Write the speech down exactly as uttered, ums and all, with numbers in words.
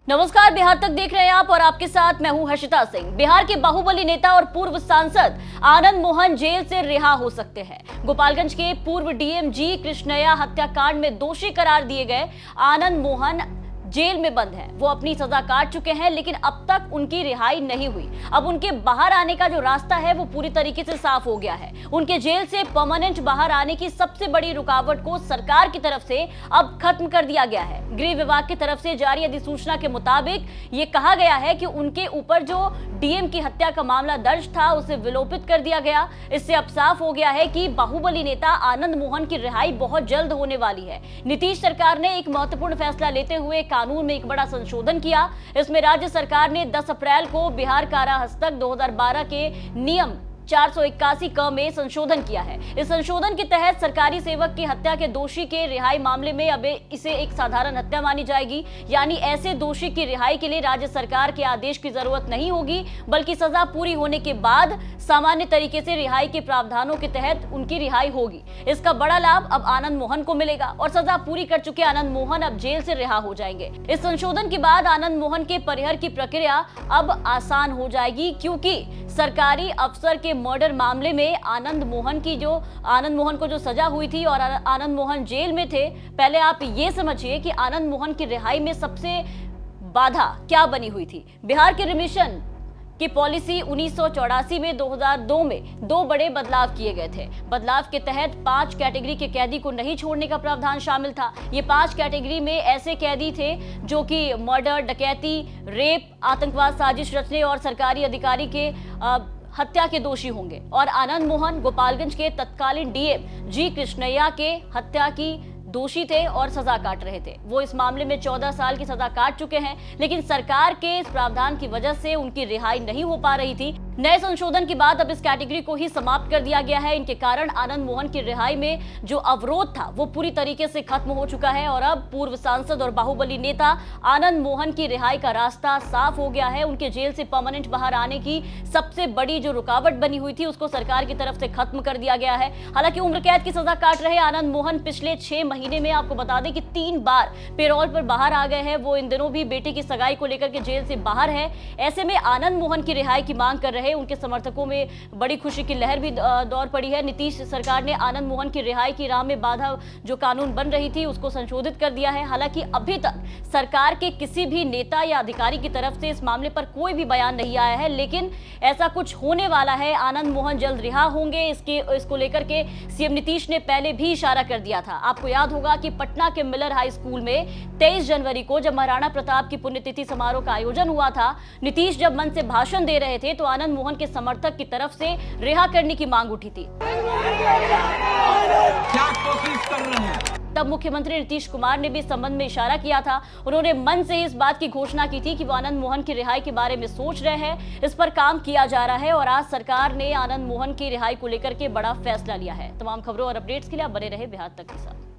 नमस्कार, बिहार तक देख रहे हैं आप और आपके साथ मैं हूं हर्षिता सिंह। बिहार के बाहुबली नेता और पूर्व सांसद आनंद मोहन जेल से रिहा हो सकते हैं। गोपालगंज के पूर्व डीएम जी कृष्णया हत्याकांड में दोषी करार दिए गए आनंद मोहन जेल में बंद हैं। वो अपनी सजा काट चुके हैं, लेकिन अब तक उनकी रिहाई नहीं हुई। अब उनके बाहर आने का जो रास्ता है वो पूरी तरीके से साफ हो गया है। उनके जेल से परमानेंट बाहर आने की सबसे बड़ी रुकावट को सरकार की तरफ से अब खत्म कर दिया गया है। गृह विभाग की तरफ से जारी अधिसूचना के मुताबिक ये कहा गया है कि उनके ऊपर जो डीएम की हत्या का मामला दर्ज था उसे विलोपित कर दिया गया। इससे अब साफ हो गया है कि बाहुबली नेता आनंद मोहन की रिहाई बहुत जल्द होने वाली है। नीतीश सरकार ने एक महत्वपूर्ण फैसला लेते हुए कानून में एक बड़ा संशोधन किया। इसमें राज्य सरकार ने दस अप्रैल को बिहार कारा हस्तक दो हज़ार बारह के नियम चार सौ इक्यासी क में संशोधन किया है। इस संशोधन के तहत सरकारी सेवक की हत्या के दोषी के रिहाई मामले में अब इसे एक साधारण हत्या मानी जाएगी। यानी ऐसे दोषी की रिहाई के लिए राज्य सरकार के आदेश की जरूरत नहीं होगी, बल्कि सजा पूरी होने के बाद सामान्य तरीके से रिहाई के प्रावधानों के तहत उनकी रिहाई होगी। इसका बड़ा लाभ अब आनंद मोहन को मिलेगा और सजा पूरी कर चुके आनंद मोहन अब जेल से रिहा हो जाएंगे। इस संशोधन के बाद आनंद मोहन के परिहर की प्रक्रिया अब आसान हो जाएगी, क्योंकि सरकारी अफसर के मर्डर मामले में आनंद मोहन की जो आनंद मोहन को जो सजा हुई थी और आनंद मोहन जेल में थे। पहले आप ये समझिए कि आनंद मोहन की रिहाई में सबसे बाधा क्या बनी हुई थी। बिहार के रिमिशन की पॉलिसी उन्नीस सौ चौरासी में दो हज़ार दो में दो बड़े बदलाव किए गए थे। बदलाव के तहत पांच कैटेगरी के कैदी को नहीं छोड़ने का प्रावधान शामिल था। ये पांच कैटेगरी में ऐसे कैदी थे जो कि मर्डर, डकैती, रेप, आतंकवाद साजिश रचने और सरकारी अधिकारी के आ, हत्या के दोषी होंगे। और आनंद मोहन गोपालगंज के तत्कालीन डीएम जी कृष्णया के हत्या की दोषी थे और सजा काट रहे थे। वो इस मामले में चौदह साल की सजा काट चुके हैं, लेकिन सरकार के इस प्रावधान की वजह से उनकी रिहाई नहीं हो पा रही थी। नए संशोधन के बाद अब इस कैटेगरी को ही समाप्त कर दिया गया है। इनके कारण आनंद मोहन की रिहाई में जो अवरोध था वो पूरी तरीके से खत्म हो चुका है और अब पूर्व सांसद और बाहुबली नेता आनंद मोहन की रिहाई का रास्ता साफ हो गया है। उनके जेल से परमानेंट बाहर आने की सबसे बड़ी जो रुकावट बनी हुई थी उसको सरकार की तरफ से खत्म कर दिया गया है। हालांकि उम्र कैद की सजा काट रहे आनंद मोहन पिछले छह महीने में आपको बता दें कि तीन बार पेरोल पर बाहर आ गए हैं। वो इन दिनों भी बेटे की सगाई को लेकर के जेल से बाहर है। ऐसे में आनंद मोहन की रिहाई की मांग कर रहे उनके समर्थकों में बड़ी खुशी की लहर भी दौड़ पड़ी है। नीतीश सरकार ने आनंद मोहन की रिहाई की राह में बाधा जो कानून बन रही थी उसको संशोधित कर दिया है। हालांकि अभी तक सरकार के किसी भी नेता या अधिकारी की तरफ से इस मामले पर कोई भी बयान नहीं आया है, लेकिन ऐसा कुछ होने वाला है। आनंद मोहन जल्द रिहा होंगे, इसके इसको लेकर के सीएम नीतीश ने पहले भी इशारा कर दिया था। आपको याद होगा कि पटना के मिलर हाई स्कूल में तेईस जनवरी को जब महाराणा प्रताप की पुण्यतिथि समारोह का आयोजन हुआ था, नीतीश जब मंच से भाषण दे रहे थे तो आनंद मोहन के समर्थक की तरफ से रिहा करने की मांग उठी थी। क्या कोशिश कर रहे हैं? तब मुख्यमंत्री नीतीश कुमार ने भी इस संबंध में इशारा किया था। उन्होंने मन से इस बात की घोषणा की थी कि वो आनंद मोहन की रिहाई के बारे में सोच रहे हैं, इस पर काम किया जा रहा है और आज सरकार ने आनंद मोहन की रिहाई को लेकर के बड़ा फैसला लिया है। तमाम खबरों और अपडेट्स के लिए आप बने रहे बिहार तक के साथ।